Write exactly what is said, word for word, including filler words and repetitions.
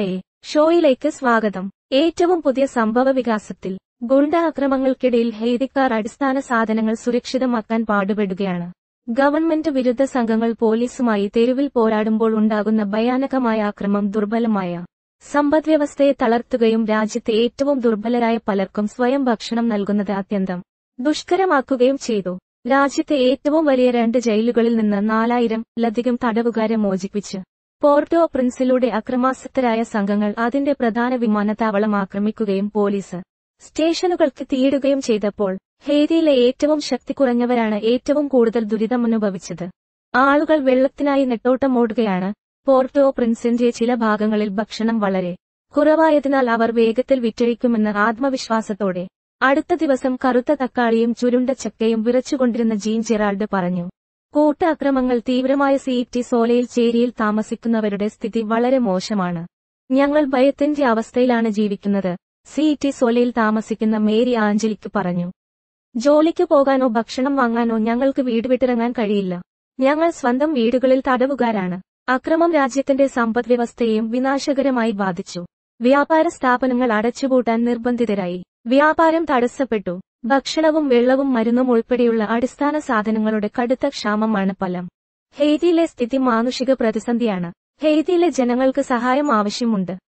Hi, ഷോയിലേക്ക് സ്വാഗതം. ഏറ്റവും പുതിയ സംഭവ വികാസത്തിൽ ഗുണ്ട ആക്രമണങ്ങൾക്കിടയിൽ ഹെയ്തിക്കാർ അടിസ്ഥാന സാധനങ്ങൾ സുരക്ഷിതമാക്കാൻ പാടുപെടുകയാണ്. ഗവൺമെന്റ് വിരുദ്ധ സംഘങ്ങൾ പോലീസുമായി തെരുവിൽ പോരാടുമ്പോൾ ഉണ്ടാകുന്ന ഭയാനകമായ ആക്രമണം ദുർബലമായ സമ്പദ്വ്യവസ്ഥയെ തളർത്തുകയും രാജ്യത്തെ ഏറ്റവും ദുർബലരായ പലർക്കും സ്വയം ഭക്ഷണം നൽകുന്നത് അത്യന്തം ദുഷ്കരമാക്കുകയും ചെയ്തു. രാജ്യത്തെ ഏറ്റവും വലിയ രണ്ട് ജയിലുകളിൽ നിന്ന് നാലായിരം ലധികം തടവുകാരെ മോചിപ്പിച്ച് പോർട്ടോ പ്രിൻസിലൂടെ അക്രമാസക്തരായ സംഘങ്ങൾ അതിന്റെ പ്രധാന വിമാനത്താവളം ആക്രമിക്കുകയും പോലീസ് സ്റ്റേഷനുകൾക്ക് തീയിടുകയും ചെയ്തപ്പോൾ ഹെയ്തിയിലെ ഏറ്റവും ശക്തി കുറഞ്ഞവരാണ് ഏറ്റവും കൂടുതൽ ദുരിതമനുഭവിച്ചത്. ആളുകൾ വെള്ളത്തിനായി നെട്ടോട്ടമോടുകയാണ്. പോർട്ടോ പ്രിൻസിന്റെ ചില ഭാഗങ്ങളിൽ ഭക്ഷണം വളരെ കുറവായതിനാൽ അവർ വേഗത്തിൽ വിറ്റഴിക്കുമെന്ന് ആത്മവിശ്വാസത്തോടെ അടുത്ത ദിവസം കറുത്ത തക്കാളിയും ചുരുണ്ട ചക്കയും വിറച്ചുകൊണ്ടിരുന്ന ജീൻ ജെറാൾഡ് പറഞ്ഞു. കൂട്ട അക്രമങ്ങൾ തീവ്രമായ സിറ്റി സോലയിൽ ചേരിയിൽ താമസിക്കുന്നവരുടെ സ്ഥിതി വളരെ മോശമാണ്. ഞങ്ങൾ ഭയത്തിന്റെ അവസ്ഥയിലാണ് ജീവിക്കുന്നത്, സിറ്റി സോലയിൽ താമസിക്കുന്ന മേരി ആഞ്ചലിക്ക് പറഞ്ഞു. ജോലിക്ക് പോകാനോ ഭക്ഷണം വാങ്ങാനോ ഞങ്ങൾക്ക് വീട് വിട്ടിറങ്ങാൻ കഴിയില്ല. ഞങ്ങൾ സ്വന്തം വീടുകളിൽ തടവുകാരാണ്. അക്രമം രാജ്യത്തിന്റെ സമ്പദ്വ്യവസ്ഥയെയും വിനാശകരമായി ബാധിച്ചു. വ്യാപാര സ്ഥാപനങ്ങൾ അടച്ചുപൂട്ടാൻ നിർബന്ധിതരായി. വ്യാപാരം തടസ്സപ്പെട്ടു. ഭക്ഷണവും വെള്ളവും മരുന്നും ഉൾപ്പെടെയുള്ള അടിസ്ഥാന സാധനങ്ങളുടെ കടുത്ത ക്ഷാമമാണ് ഫലം. ഹെയ്തിയിലെ സ്ഥിതി മാനുഷിക പ്രതിസന്ധിയാണ്. ഹെയ്തിയിലെ ജനങ്ങൾക്ക് സഹായം ആവശ്യമുണ്ട്.